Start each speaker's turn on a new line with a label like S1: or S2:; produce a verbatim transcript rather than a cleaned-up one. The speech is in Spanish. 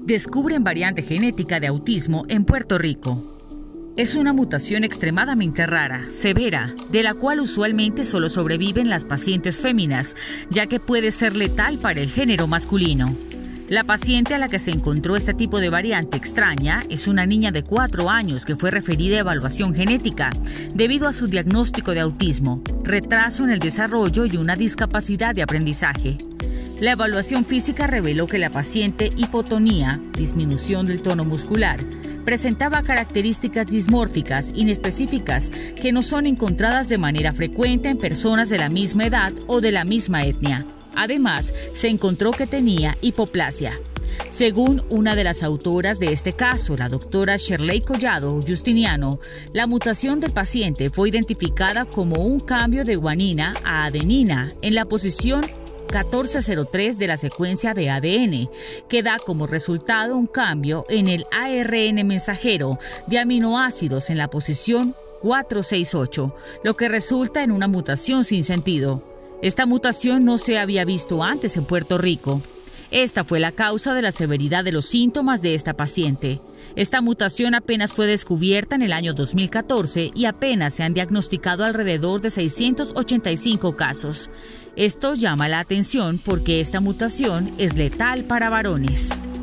S1: Descubren variante genética de autismo en Puerto Rico. Es una mutación extremadamente rara, severa, de la cual usualmente solo sobreviven las pacientes féminas, ya que puede ser letal para el género masculino. La paciente a la que se encontró este tipo de variante extraña es una niña de cuatro años que fue referida a evaluación genética debido a su diagnóstico de autismo, retraso en el desarrollo y una discapacidad de aprendizaje. La evaluación física reveló que la paciente hipotonía, disminución del tono muscular, presentaba características dismórficas inespecíficas que no son encontradas de manera frecuente en personas de la misma edad o de la misma etnia. Además, se encontró que tenía hipoplasia. Según una de las autoras de este caso, la doctora Shirley Collado Justiniano, la mutación del paciente fue identificada como un cambio de guanina a adenina en la posición catorce cero tres de la secuencia de A D N, que da como resultado un cambio en el A R N mensajero de aminoácidos en la posición cuatrocientos sesenta y ocho, lo que resulta en una mutación sin sentido. Esta mutación no se había visto antes en Puerto Rico. Esta fue la causa de la severidad de los síntomas de esta paciente. Esta mutación apenas fue descubierta en el año dos mil catorce y apenas se han diagnosticado alrededor de seiscientos ochenta y cinco casos. Esto llama la atención porque esta mutación es letal para varones.